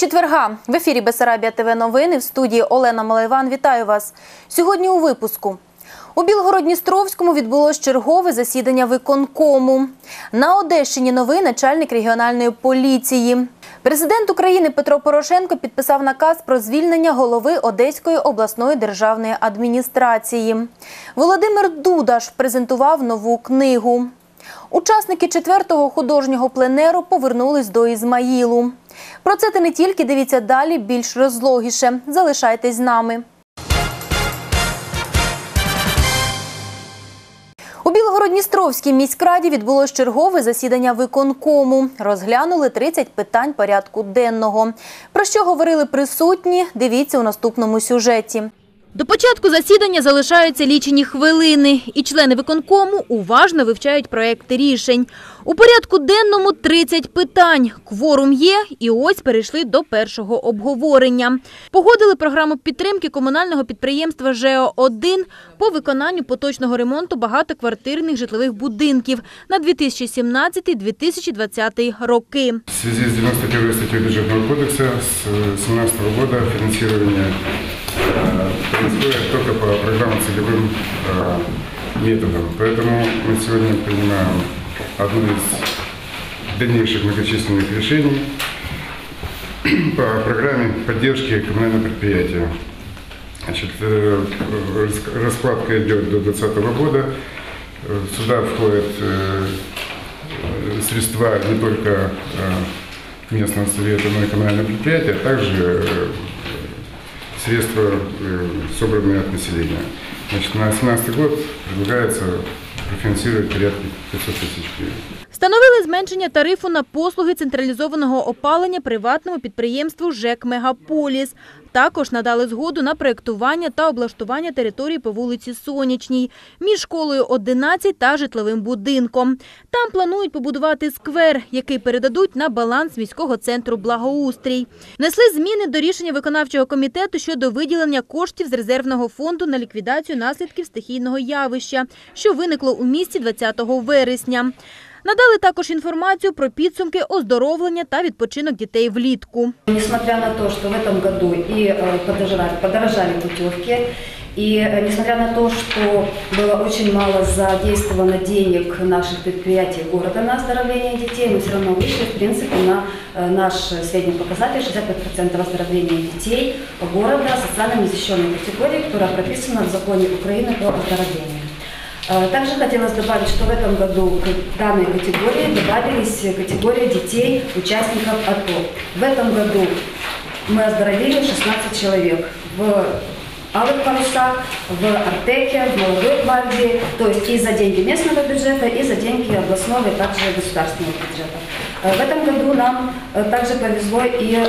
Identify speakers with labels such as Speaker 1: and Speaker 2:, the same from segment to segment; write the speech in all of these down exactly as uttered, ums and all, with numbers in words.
Speaker 1: четверга. В ефірі Бессарабія ТВ новини. В студії Олена Малайван. Вітаю вас. Сьогодні у випуску. У Білгород-Дністровському відбулось чергове засідання виконкому. На Одещині новий начальник регіональної поліції. Президент України Петро Порошенко підписав наказ про звільнення голови Одеської обласної державної адміністрації. Володимир Дудаш презентував нову книгу. Учасники четвертого художнього пленеру повернулись до Ізмаїлу. Про це та не тільки, дивіться далі більш розлогіше. Залишайтесь з нами. У Білгород-Дністровській міськраді відбулось чергове засідання виконкому. Розглянули тридцять питань порядку денного. Про що говорили присутні, дивіться у наступному сюжеті. До початку засідання залишаються лічені хвилини, і члени виконкому уважно вивчають проекти рішень. У порядку денному тридцять питань. Кворум є, і ось перейшли до першого обговорення. Погодили програму підтримки комунального підприємства ЖЕО один по виконанню поточного ремонту багатоквартирних житлових будинків на дві тисячі сімнадцятий - дві тисячі двадцятий роки.
Speaker 2: В связи с девяносто первой статьей бюджетного кодекса с две тысячи семнадцатого года финансирование происходит только по программам целевым методом. Поэтому мы сегодня принимаем одно из дальнейших многочисленных решений по программе поддержки коммунального предприятия. Значит, раскладка идет до две тысячи двадцатого года. Сюда входят средства не только местного совета, но и коммунального предприятия, а также средства, собранные от населения. Значит, на две тысячи семнадцатый год предлагается профинансировать порядка пятьсот тысяч гривен.
Speaker 1: Встановили зменшення тарифу на послуги централізованого опалення приватному підприємству ЖЕК «Мегаполіс». Також надали згоду на проєктування та облаштування території по вулиці Сонячній, між школою одинадцять та житловим будинком. Там планують побудувати сквер, який передадуть на баланс міського центру «Благоустрій». Внесли зміни до рішення виконавчого комітету щодо виділення коштів з резервного фонду на ліквідацію наслідків стихійного явища, що виникло у місті двадцятого вересня. Надали також інформацію про підсумки оздоровлення та відпочинок дітей влітку.
Speaker 3: Несмотря на то, что в этом году и подорожали, подорожали путевки, и несмотря на то, что было очень мало задействовано денег наших предприятий города на оздоровление детей, мы все равно вышли, в принципе, на наш средний показатель шестьдесят пять процентов оздоровления детей города социально незащищенной категории, которая прописана в законе Украины про оздоровление. Также хотелось добавить, что в этом году к данной категории добавились категории детей, участников АТО. В этом году мы оздоровили шестнадцать человек в Алых Парусах, в Артеке, в Молодой гвардии, то есть и за деньги местного бюджета, и за деньги областного и также государственного бюджета. В этом году нам также повезло и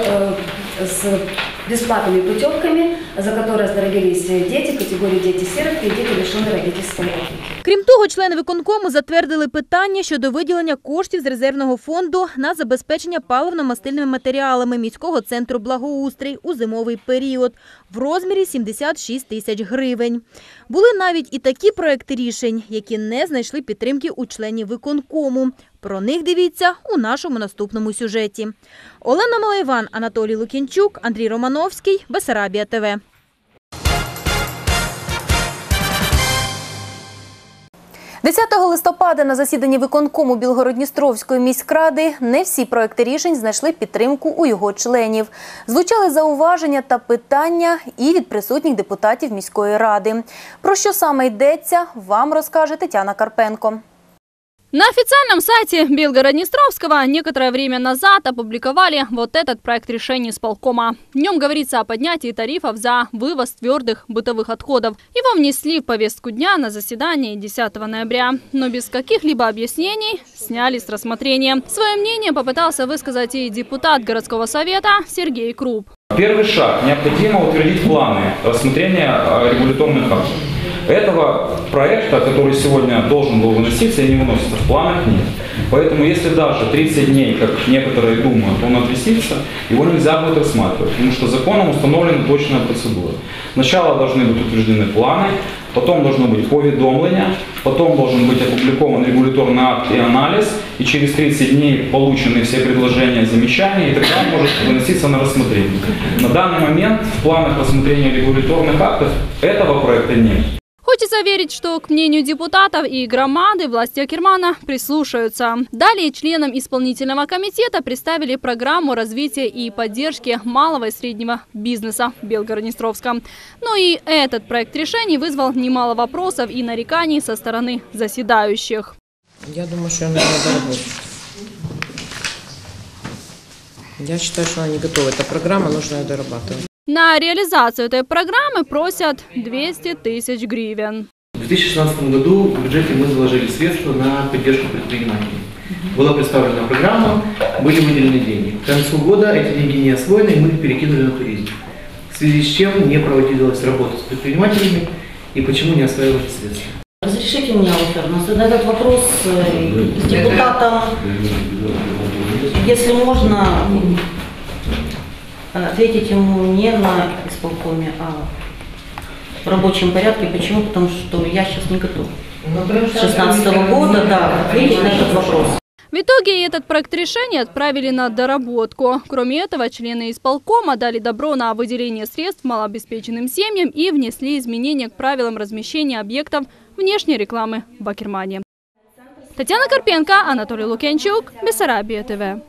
Speaker 3: с бесплатными путевками, за которые оздоровились дети категорії діти-сироти і діти, лишені родительської опіки.
Speaker 1: Крім того, члени виконкому затвердили питання щодо виділення коштів з резервного фонду на забезпечення паливно-мастильними матеріалами міського центру «Благоустрій» у зимовий період в розмірі сімдесят шість тисяч гривень. Були навіть і такі проекти рішень, які не знайшли підтримки у членів виконкому. Про них дивіться у нашому наступному сюжеті. Олена Малайван, Анатолій Лукінчук, Андрій Романовський, Бессарабія ТВ. десятого листопада на засіданні виконкому Білгород-Дністровської міськради не всі проекти рішень знайшли підтримку у його членів. Звучали зауваження та питання і від присутніх депутатів міської ради. Про що саме йдеться, вам розкаже Тетяна Карпенко.
Speaker 4: На официальном сайте Белгород-Днестровского некоторое время назад опубликовали вот этот проект решения исполкома. В нем говорится о поднятии тарифов за вывоз твердых бытовых отходов. Его внесли в повестку дня на заседании десятого ноября, но без каких-либо объяснений сняли с рассмотрения. Свое мнение попытался высказать и депутат городского совета Сергей Круп.
Speaker 5: Первый шаг. Необходимо утвердить планы рассмотрения регуляторных актов. Этого проекта, который сегодня должен был выноситься и не выносится, в планах нет. Поэтому если даже тридцать дней, как некоторые думают, он отвисится, его нельзя будет рассматривать, потому что законом установлена точная процедура. Сначала должны быть утверждены планы, потом должно быть поведомление, потом должен быть опубликован регуляторный акт и анализ, и через тридцать дней получены все предложения, замечания, и тогда он может выноситься на рассмотрение. На данный момент в планах рассмотрения регуляторных актов этого проекта нет.
Speaker 4: Хочется верить, что к мнению депутатов и громады власти Акермана прислушаются. Далее членам исполнительного комитета представили программу развития и поддержки малого и среднего бизнеса в Белгород-Днестровском. Ну и этот проект решений вызвал немало вопросов и нареканий со стороны заседающих.
Speaker 6: Я думаю, что она не доработает. Я считаю, что она не готова. Эта программа, нужно ее дорабатывать.
Speaker 4: На реализацию этой программы просят двести тысяч гривен.
Speaker 7: В две тысячи шестнадцатом году в бюджете мы заложили средства на поддержку предпринимателей. Была представлена программа, были выделены деньги. К концу года эти деньги не освоены, и мы их перекинули на туризм. В связи с чем не проводилась работа с предпринимателями и почему не осваивались средства.
Speaker 8: Разрешите мне, Алферна, задать этот вопрос депутатам, если можно, ответить ему не на исполкоме, а в рабочем порядке. Почему? Потому что я сейчас не готова. С две тысячи шестнадцатого года, да, ответить на этот вопрос.
Speaker 4: В итоге этот проект решения отправили на доработку. Кроме этого, члены исполкома дали добро на выделение средств малообеспеченным семьям и внесли изменения к правилам размещения объектов внешней рекламы в Акермане. Татьяна Карпенко, Анатолий Лукьянчук, Бессарабия ТВ.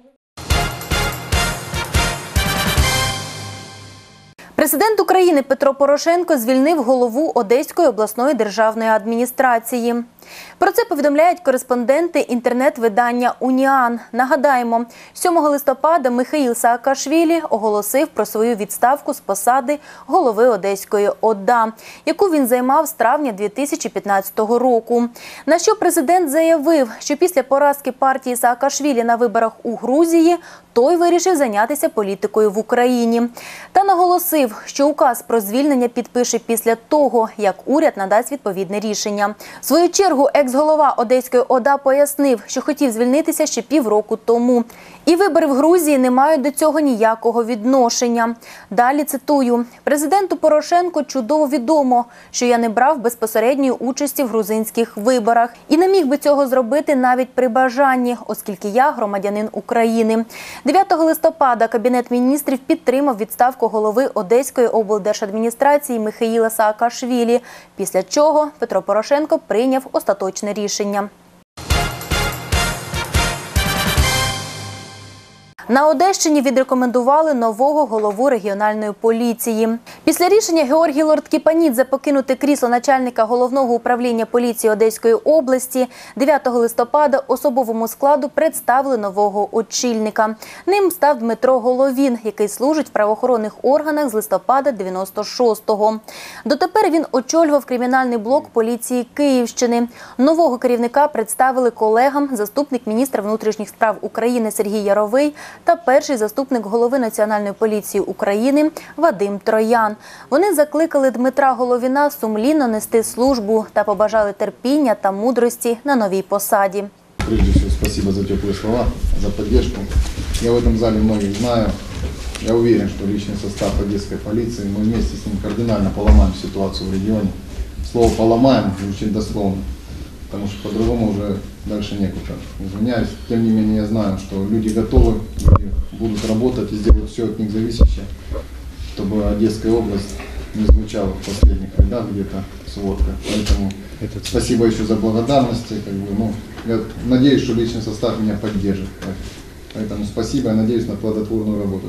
Speaker 1: Президент України Петро Порошенко звільнив голову Одеської обласної державної адміністрації. Про це повідомляють кореспонденти інтернет-видання «Уніан». Нагадаємо, сьомого листопада Михаїл Саакашвілі оголосив про свою відставку з посади голови Одеської ОДА, яку він займав з травня дві тисячі п'ятнадцятого року. На що президент заявив, що після поразки партії Саакашвілі на виборах у Грузії той вирішив зайнятися політикою в Україні. Та наголосив, що указ про звільнення підпише після того, як уряд надасть відповідне рішення. В свою чергу екс-голова Одеської ОДА пояснив, що хотів звільнитися ще півроку тому. І вибори в Грузії не мають до цього ніякого відношення. Далі цитую. «Президенту Порошенку чудово відомо, що я не брав безпосередньої участі в грузинських виборах. І не міг би цього зробити навіть при бажанні, оскільки я громадянин України». дев'ятого листопада Кабінет міністрів підтримав відставку голови Одеської облдержадміністрації Михаїла Саакашвілі, після чого Петро Порошенко прийняв остаточне рішення. На Одещині відрекомендували нового голову регіональної поліції. Після рішення Георгії Лорд-Кіпанідзе покинути крісло начальника головного управління поліції Одеської області дев'ятого листопада особовому складу представили нового очільника. Ним став Дмитро Головін, який служить в правоохоронних органах з листопада дев'яносто шостого. Дотепер він очолював кримінальний блок поліції Київщини. Нового керівника представили колегам заступник міністра внутрішніх справ України Сергій Яровий та перший заступник голови Національної поліції України Вадим Троян. Вони закликали Дмитра Головіна сумлінно нести службу та побажали терпіння та мудрості на новій посаді.
Speaker 9: Прежде всего, спасибо за теплые слова, за поддержку. Я в этом зале многих знаю. Я уверен, что личный состав одесской полиции, мы вместе с ним кардинально поломаем ситуацию в регионе. Слово «поломаем» звучит дословно, потому что по-другому уже дальше некуда. Извиняюсь, тем не менее я знаю, что люди готовы, люди будут работать и сделают все от них зависящее, чтобы Одесская область не звучала в последних рядах где-то сводка. Поэтому спасибо еще за благодарности. Как бы, ну, я надеюсь, что личный состав меня поддержит. Поэтому спасибо, я надеюсь на плодотворную работу.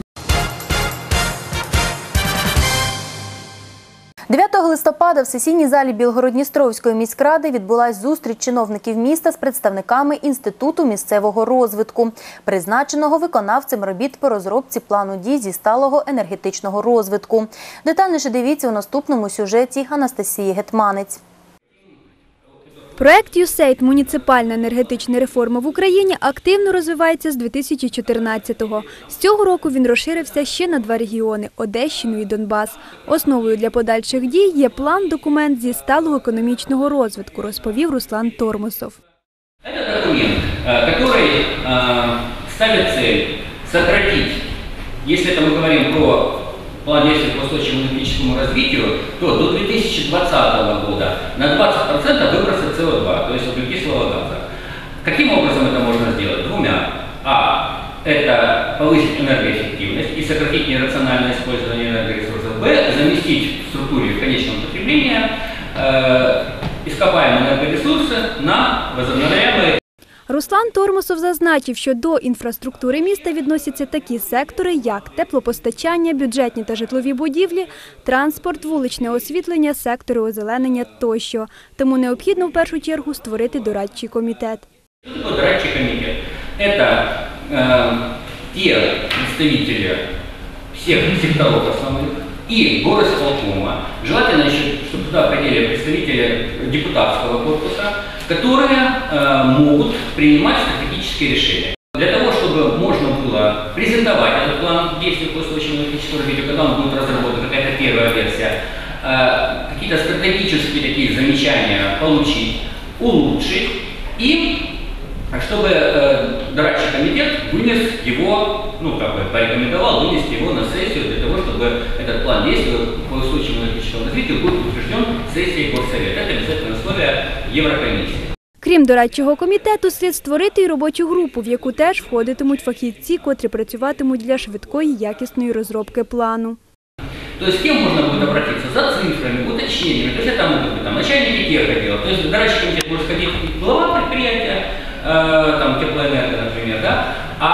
Speaker 1: дев'ятого листопада в сесійній залі Білгород-Дністровської міськради відбулась зустріч чиновників міста з представниками Інституту місцевого розвитку, призначеного виконавцем робіт по розробці плану дій зі сталого енергетичного розвитку. Детальніше дивіться у наступному сюжеті Анастасії Гетманець.
Speaker 10: Проект ю сейд «Муніципальна енергетична реформа в Україні» активно розвивається з дві тисячі чотирнадцятого. З цього року він розширився ще на два регіони – Одещину і Донбас. Основою для подальших дій є план-документ зі сталого економічного розвитку, розповів Руслан Тормусов.
Speaker 11: Це документ, який ставить цель сократить, якщо ми говоримо про план действий по устойчивому энергетическому развитию, то до две тысячи двадцатого года на двадцать процентов выброса С О два, то есть углекислого газа. Каким образом это можно сделать? Двумя. А. Это повысить энергоэффективность и сократить нерациональное использование энергоресурсов. Б. Заместить в структуре конечного потребления э, ископаемые энергоресурсы на возобновляемые.
Speaker 10: Руслан Тормосов зазначив, що до інфраструктури міста відносяться такі сектори, як теплопостачання, бюджетні та житлові будівлі, транспорт, вуличне освітлення, сектори озеленення тощо. Тому необхідно в першу чергу створити дорадчий комітет.
Speaker 11: Дорадчий комитет – это э, те представители всех секторов основных и горосполкома. Желательно еще, чтобы туда входили представители депутатского корпуса, которые э, могут принимать стратегические решения. Для того, чтобы можно было презентовать этот план действий по устойчивому энергетическому развитию, когда он будет разработан, какая-то первая версия, э, какие-то стратегические такие замечания получить, улучшить и чтобы э, дорадчий комитет вынес его, ну как бы порекомендовал вынести его на сессию для того, чтобы этот план действий по устойчивому энергетическому развитию был утвержден сессией Горсовета. Это обязательное условие Еврокомиссии.
Speaker 10: Крім дорадчого комітету, слід створити й робочу групу, в яку теж входитимуть фахівці, котрі працюватимуть для швидкої якісної розробки плану.
Speaker 11: То есть к кем можно будет обратиться? За цифрами, уточнениями. То есть это могут быть там, начальники техотдела. То есть дорадчий комитет может сходить глава предприятия, э, там теплоэнерго, например, да?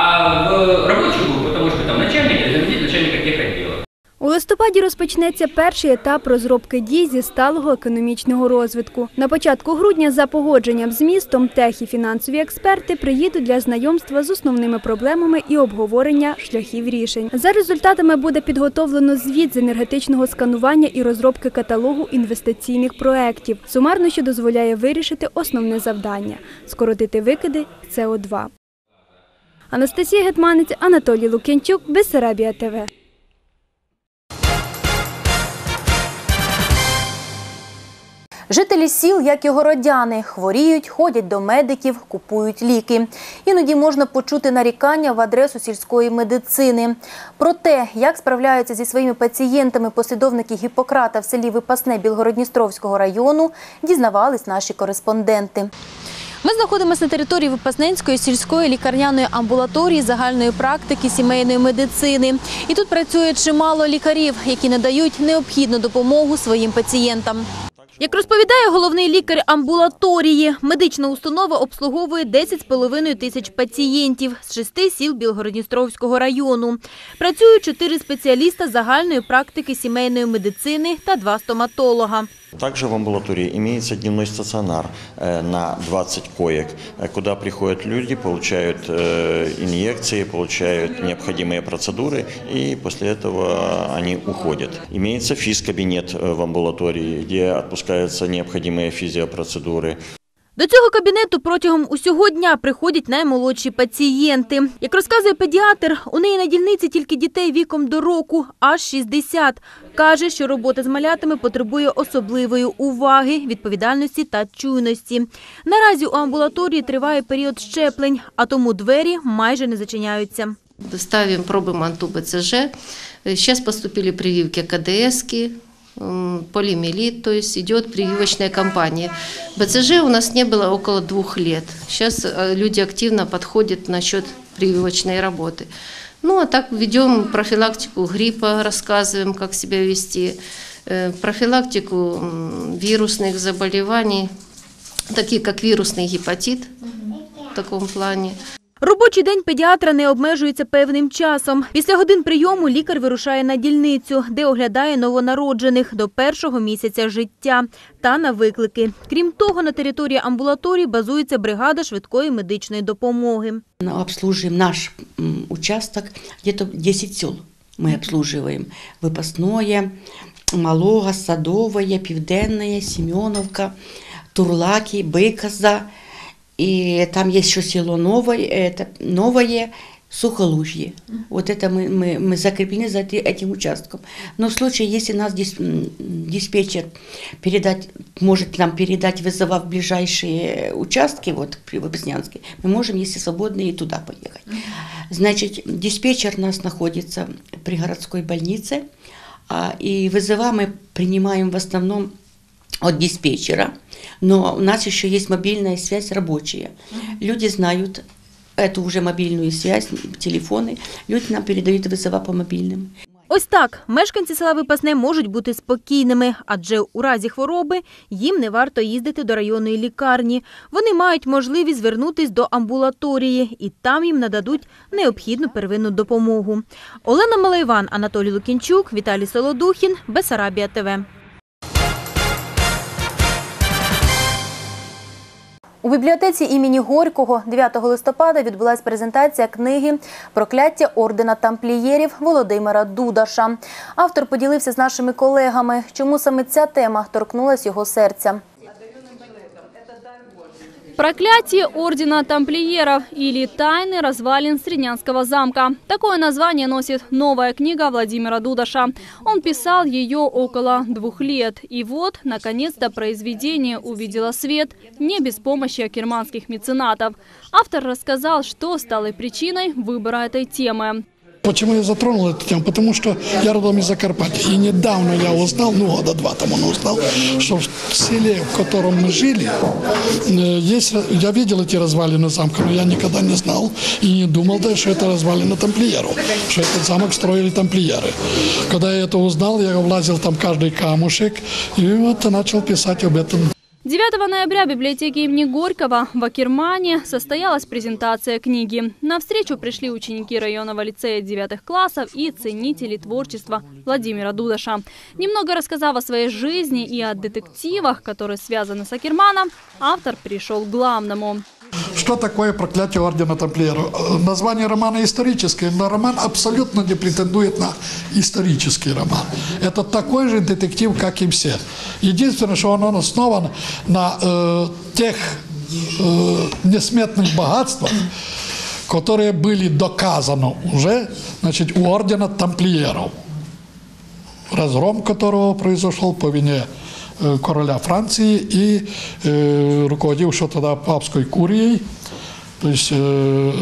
Speaker 11: А в рабочую группу это может быть там начальник или заместитель начальника техотдела.
Speaker 10: У листопаді розпочнеться перший етап розробки дій зі сталого економічного розвитку. На початку грудня за погодженням з містом тех- і фінансові експерти приїдуть для знайомства з основними проблемами і обговорення шляхів рішень. За результатами буде підготовлено звіт з енергетичного сканування і розробки каталогу інвестиційних проєктів, сумарно, що дозволяє вирішити основне завдання – скоротити викиди С О два. Анастасія Гетманець, Анатолій Лук'янчук, Бессарабія Т В.
Speaker 1: Жителі сіл, як і городяни, хворіють, ходять до медиків, купують ліки. Іноді можна почути нарікання в адресу сільської медицини. Про те, як справляються зі своїми пацієнтами послідовники Гіппократа в селі Випасне Білгород-Дністровського району, дізнавались наші кореспонденти. Ми знаходимося на території Випасненської сільської лікарняної амбулаторії загальної практики сімейної медицини. І тут працює чимало лікарів, які надають необхідну допомогу своїм пацієнтам. Як розповідає головний лікар амбулаторії, медична установа обслуговує десять з половиною тисяч пацієнтів з шести сіл Білгород-Дністровського району. Працюють чотири спеціаліста загальної практики сімейної медицини та два стоматолога.
Speaker 12: Также в амбулатории имеется дневной стационар на двадцать коек, куда приходят люди, получают инъекции, получают необходимые процедуры и после этого они уходят. Имеется физкабинет в амбулатории, где отпускаются необходимые физиопроцедуры.
Speaker 1: До цього кабінету протягом усього дня приходять наймолодші пацієнти. Як розказує педіатр, у неї на дільниці тільки дітей віком до року, аж шістдесят. Каже, що робота з малятами потребує особливої уваги, відповідальності та чуйності. Наразі у амбулаторії триває період щеплень, а тому двері майже не зачиняються.
Speaker 13: Ставим пробы МАНТУ Б Ц Ж. Сейчас поступили прививки К Д С-ки. Полимелит, то есть идет прививочная кампания. Б Ц Ж у нас не было около двух лет. Сейчас люди активно подходят насчет прививочной работы. Ну, а так ведем профилактику гриппа, рассказываем, как себя вести, профилактику вирусных заболеваний, такие как вирусный гепатит в таком плане.
Speaker 1: Робочий день педіатра не обмежується певним часом. Після годин прийому лікар вирушає на дільницю, де оглядає новонароджених до першого місяця життя та на виклики. Крім того, на території амбулаторії базується бригада швидкої медичної допомоги.
Speaker 14: Обслуживаем наш участок, где-то десять сел мы обслуживаем. Выпасное, Малога, Садовое, Південное, Семеновка, Турлаки, Быкоза. И там есть еще село Новое, это Новое, Сухолужье. Вот это мы, мы, мы закреплены за этим участком. Но в случае, если нас диспетчер передать, может нам передать, вызывав ближайшие участки, вот при Вопаснянске, мы можем, если свободно, и туда поехать. Значит, диспетчер у нас находится при городской больнице, А, и вызова мы принимаем в основном от диспетчера, но у нас еще есть мобильная связь рабочая. Люди знают эту уже мобильную связь, телефоны, люди нам передают вызова по мобильным.
Speaker 1: Ось так, мешканці села Випасне можуть бути спокійними, адже у разі хвороби їм не варто їздити до районної лікарні. Вони мають можливість звернутися до амбулаторії і там їм нададуть необхідну первинну допомогу. Олена Малайван, Анатолій Лукінчук, Віталій Солодухін, Бессарабія ТВ. У бібліотеці імені Горького дев'ятого листопада відбулася презентація книги «Прокляття ордена тамплієрів» Володимира Дудаша. Автор поділився з нашими колегами, чому саме ця тема торкнулась його серця.
Speaker 4: «Проклятие ордена тамплиеров» или «Тайны развалин Среднянского замка». Такое название носит новая книга Владимира Дудаша. Он писал ее около двух лет. И вот, наконец-то, произведение увидело свет не без помощи акерманских меценатов. Автор рассказал, что стало причиной выбора этой темы.
Speaker 15: Почему я затронул эту тему? Потому что я родом из Закарпатья. И недавно я узнал, ну года два тому узнал, что в селе, в котором мы жили, есть, я видел эти развалины замка, но я никогда не знал и не думал, да, что это развалины тамплиеров, что этот замок строили тамплиеры. Когда я это узнал, я влазил там каждый камушек и вот начал писать об этом.
Speaker 4: девятого ноября в библиотеке имени Горького в Акермане состоялась презентация книги. На встречу пришли ученики районного лицея девятых классов и ценители творчества Владимира Дудаша. Немного рассказав о своей жизни и о детективах, которые связаны с Акерманом, автор перешел к главному.
Speaker 15: Что такое «Проклятие ордена тамплиеров»? Название романа историческое, но роман абсолютно не претендует на исторический роман. Это такой же детектив, как и все. Единственное, что он основан на э, тех э, несметных богатствах, которые были доказаны уже, значит, у ордена тамплиеров, разгром которого произошел по вине короля Франции и э, руководившего тогда папской курией, то есть э,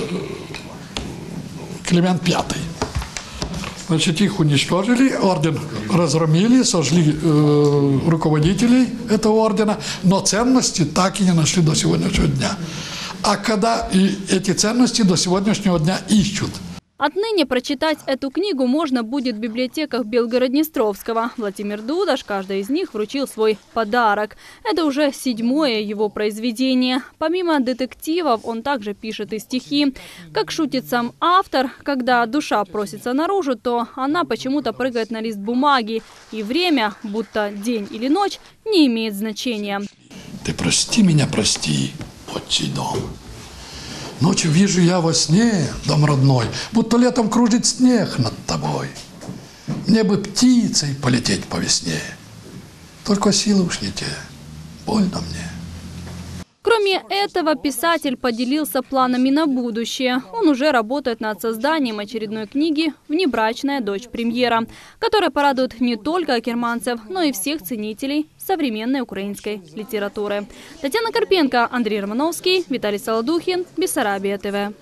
Speaker 15: Климент Пятый. Значит, их уничтожили, орден разгромили, сожгли э, руководителей этого ордена, но ценности так и не нашли до сегодняшнего дня. А когда и эти ценности до сегодняшнего дня ищут.
Speaker 4: Отныне прочитать эту книгу можно будет в библиотеках Белгород-Днестровского. Владимир Дудаш каждой из них вручил свой подарок. Это уже седьмое его произведение. Помимо детективов, он также пишет и стихи. Как шутит сам автор, когда душа просится наружу, то она почему-то прыгает на лист бумаги. И время, будто день или ночь, не имеет значения.
Speaker 15: Ты прости меня, прости, отчий дом. Ночью вижу я во сне, дом родной, будто летом кружит снег над тобой. Мне бы птицей полететь по весне, только силы уж не те, больно мне.
Speaker 4: Кроме этого, писатель поделился планами на будущее. Он уже работает над созданием очередной книги «Внебрачная дочь премьера», которая порадует не только акерманцев, но и всех ценителей современной украинской литературы. Татьяна Карпенко, Андрей Романовский, Виталий Солодухин, Бессарабия ТВ.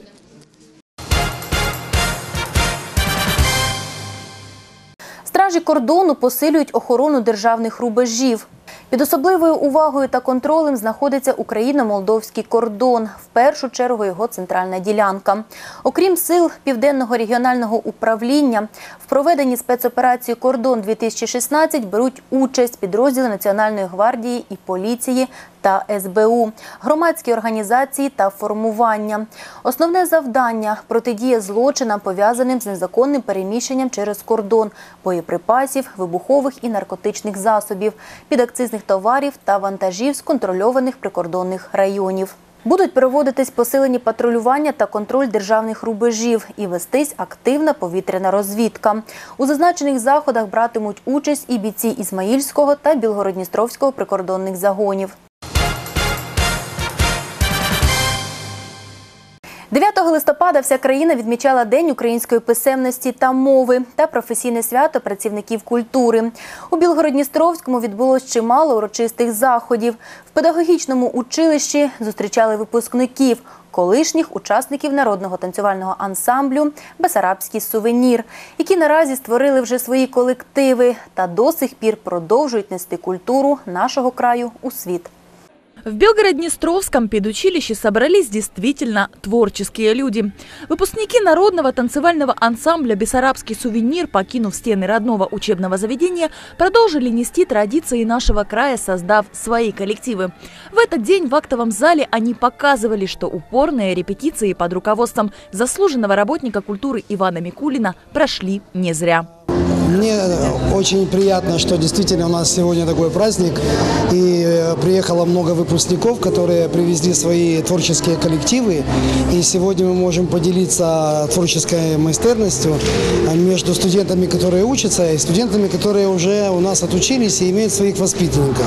Speaker 1: Стражі кордону посилюють охорону державних рубежів. Під особливою увагою та контролем знаходиться україно-молдовський кордон, в першу чергу його центральна ділянка. Окрім сил Південного регіонального управління, в проведенні спецоперації «Кордон-дві тисячі шістнадцять» беруть участь підрозділи Національної гвардії і поліції та ес бе у, громадські організації та формування. Основне завдання – протидія злочинам, пов'язаним з незаконним переміщенням через кордон, боєприпасів, вибухових і наркотичних засобів, підакцизних товарів та вантажів з контрольованих прикордонних районів. Будуть проводитись посилені патрулювання та контроль державних рубежів і вестись активна повітряна розвідка. У зазначених заходах братимуть участь і бійці Ізмаїльського та Білгород-Дністровського прикордонних загонів. дев'ятого листопада вся країна відмічала День української писемності та мови та професійне свято працівників культури. У Білгород-Дністровському відбулось чимало урочистих заходів. В педагогічному училищі зустрічали випускників, колишніх учасників народного танцювального ансамблю «Бесарабський сувенір», які наразі створили вже свої колективи та до сих пір продовжують нести культуру нашого краю у світ.
Speaker 16: В Белгород-Днестровском педучилище собрались действительно творческие люди. Выпускники народного танцевального ансамбля «Бесарабский сувенир», покинув стены родного учебного заведения, продолжили нести традиции нашего края, создав свои коллективы. В этот день в актовом зале они показывали, что упорные репетиции под руководством заслуженного работника культуры Ивана Микулина прошли не зря.
Speaker 17: Мне очень приятно, что действительно у нас сегодня такой праздник, и приехало много выпускников, которые привезли свои творческие коллективы, и сегодня мы можем поделиться творческой майстерностью между студентами, которые учатся, и студентами, которые уже у нас отучились и имеют своих воспитанников.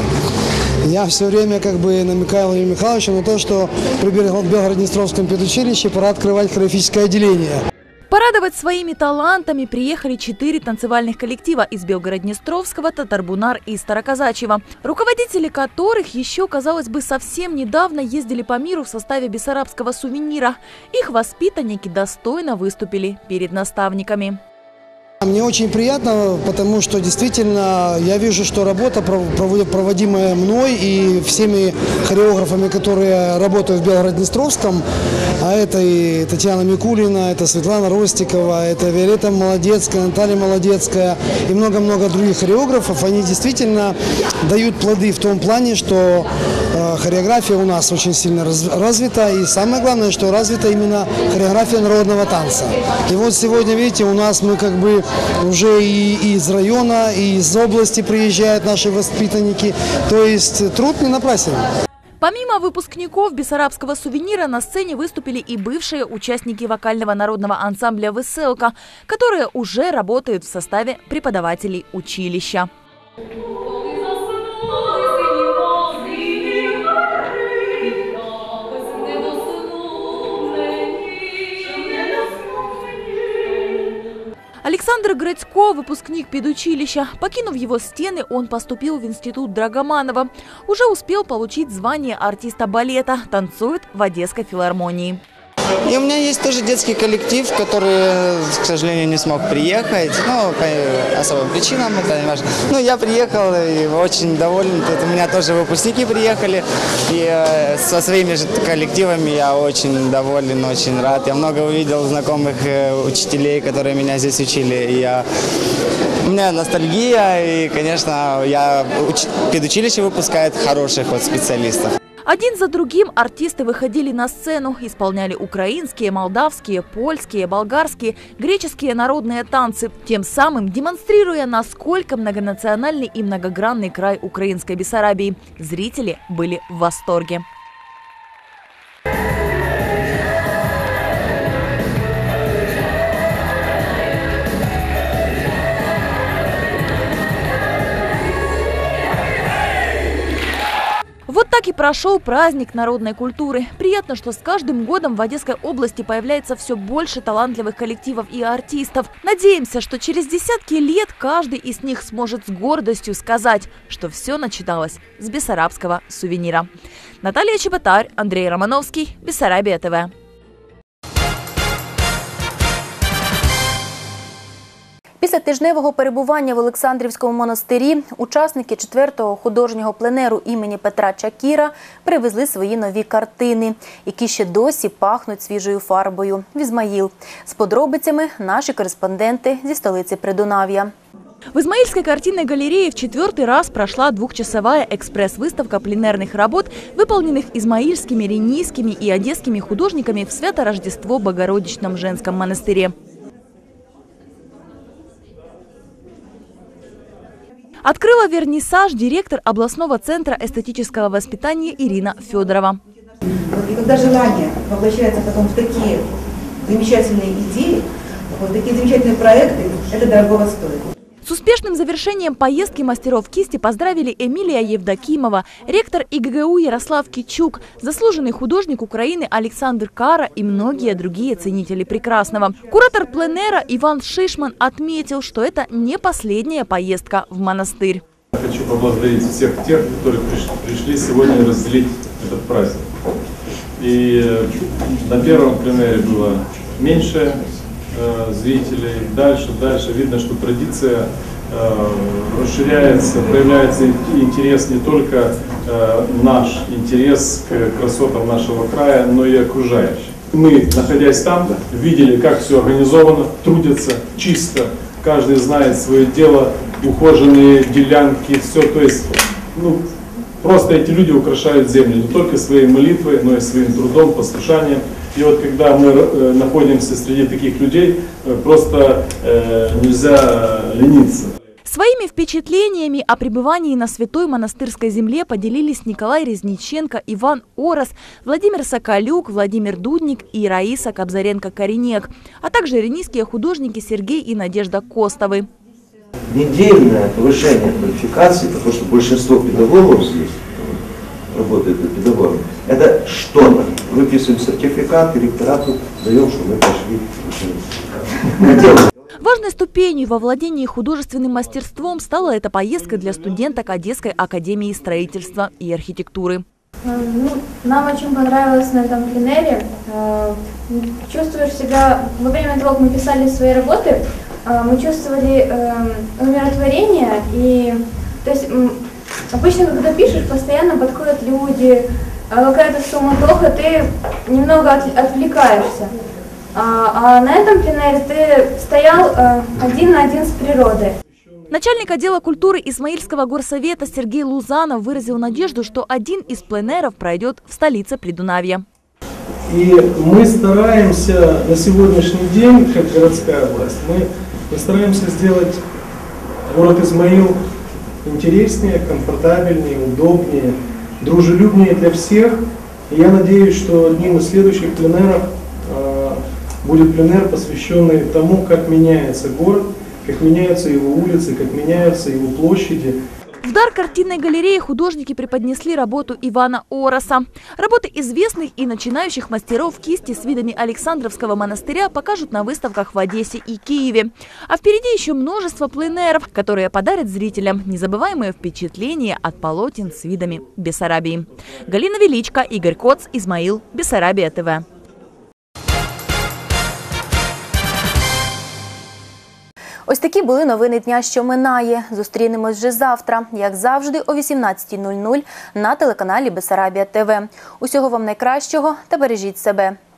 Speaker 17: Я все время как бы намекаю Владимиру Михайловичу на то, что при Белгород-Днестровском педучилище пора открывать хореографическое отделение.
Speaker 16: Порадовать своими талантами приехали четыре танцевальных коллектива из Белгород-Днестровского, Татарбунар и Староказачьего, руководители которых еще, казалось бы, совсем недавно ездили по миру в составе «Бесарабского сувенира». Их воспитанники достойно выступили перед наставниками.
Speaker 17: Мне очень приятно, потому что действительно я вижу, что работа, проводимая мной и всеми хореографами, которые работают в Белгород-Днестровском, а это и Татьяна Микулина, это Светлана Ростикова, это Виолетта Молодецкая, Наталья Молодецкая и много-много других хореографов, они действительно дают плоды в том плане, что хореография у нас очень сильно развита, и самое главное, что развита именно хореография народного танца. И вот сегодня, видите, у нас мы как бы уже и из района, и из области приезжают наши воспитанники, то есть труд не напрасен.
Speaker 16: Помимо выпускников «Бесарабского сувенира» на сцене выступили и бывшие участники вокального народного ансамбля «Веселка», которые уже работают в составе преподавателей училища. Александр Грицко, выпускник педучилища. Покинув его стены, он поступил в институт Драгоманова. Уже успел получить звание артиста балета, танцует в Одесской филармонии.
Speaker 18: И у меня есть тоже детский коллектив, который, к сожалению, не смог приехать. Ну, по особым причинам, это не важно. Ну, я приехал и очень доволен. Тут у меня тоже выпускники приехали. И со своими же коллективами я очень доволен, очень рад. Я много увидел знакомых учителей, которые меня здесь учили. И я... У меня ностальгия, и, конечно, я... педучилище выпускает хороших вот специалистов.
Speaker 16: Один за другим артисты выходили на сцену, исполняли украинские, молдавские, польские, болгарские, греческие народные танцы, тем самым демонстрируя, насколько многонациональный и многогранный край украинской Бессарабии. Зрители были в восторге. Вот так и прошел праздник народной культуры. Приятно, что с каждым годом в Одесской области появляется все больше талантливых коллективов и артистов. Надеемся, что через десятки лет каждый из них сможет с гордостью сказать, что все начиналось с Бессарабского сувенира. Наталья Чеботарь, Андрей Романовский, Бессарабия ТВ.
Speaker 1: Після тижневого перебування в Олександрівському монастирі учасники четвертого художнього пленеру імені Петра Чакіра привезли свої нові картини, які ще досі пахнуть свіжою фарбою в Ізмаїл. З подробицями наші кореспонденти зі столиці Придунав'я.
Speaker 16: В Измаильской картинной галерее в четвертый раз прошла двухчасовая экспресс-выставка пленерных работ, выполненных измаильскими, ренийскими и одесскими художниками в Свято-Рождество Богородичном женском монастыре. Открыла вернисаж директор областного центра эстетического воспитания Ирина Федорова.
Speaker 19: И когда желание воплощается потом в такие замечательные идеи, в такие замечательные проекты, это дорогого стоит.
Speaker 16: С успешным завершением поездки мастеров кисти поздравили Эмилия Евдокимова, ректор ИГГУ Ярослав Кичук, заслуженный художник Украины Александр Кара и многие другие ценители прекрасного. Куратор пленэра Иван Шишман отметил, что это не последняя поездка в монастырь.
Speaker 20: Хочу поблагодарить всех тех, которые пришли сегодня разделить этот праздник. И на первом пленэре было меньше э, зрителей, дальше, дальше. Видно, что традиция э, расширяется, проявляется интерес не только э, наш, интерес к красотам нашего края, но и окружающих. Мы, находясь там, видели, как все организовано, трудятся чисто, каждый знает свое дело, ухоженные делянки, все, то есть, ну, просто эти люди украшают землю не только своей молитвой, но и своим трудом, послушанием. И вот когда мы э, находимся среди таких людей, э, просто э, нельзя лениться.
Speaker 16: Своими впечатлениями о пребывании на святой монастырской земле поделились Николай Резниченко, Иван Орос, Владимир Соколюк, Владимир Дудник и Раиса Кобзаренко-Коренек, а также ренийские художники Сергей и Надежда Костовы.
Speaker 21: Недельное повышение квалификации, потому что большинство педагогов здесь работает педагогом, это что-то. Выписываем сертификат, ректорату даем, что мы пошли.
Speaker 16: Важной ступенью во владении художественным мастерством стала эта поездка для студенток Одесской академии строительства и архитектуры.
Speaker 22: Ну, нам очень понравилось на этом пленэре. Чувствуешь себя, во время того, как мы писали свои работы, мы чувствовали умиротворение. И, то есть, обычно, когда пишешь, постоянно подходят люди, какая-то суматоха, ты немного отвлекаешься. А, а на этом пленэре ты стоял один на один с природой.
Speaker 16: Начальник отдела культуры Исмаильского горсовета Сергей Лузанов выразил надежду, что один из пленэров пройдет в столице Придунавья.
Speaker 23: И мы стараемся на сегодняшний день, как городская власть, мы, мы стараемся сделать город Измаил интереснее, комфортабельнее, удобнее, дружелюбнее для всех. И я надеюсь, что одним из следующих пленэров э, будет пленэр, посвященный тому, как меняется город, как меняются его улицы, как меняются его площади.
Speaker 16: В дар картинной галереи художники преподнесли работу Ивана Ороса. Работы известных и начинающих мастеров кисти с видами Александровского монастыря покажут на выставках в Одессе и Киеве. А впереди еще множество пленэров, которые подарят зрителям незабываемые впечатления от полотен с видами Бессарабии. Галина Величко, Игорь Коц, Измаил, Бессарабия ТВ.
Speaker 1: Ось такі були новини дня, що минає. Зустрінемось вже завтра, як завжди, о вісімнадцятій нуль нуль на телеканалі Бессарабія ТВ. Усього вам найкращого та бережіть себе.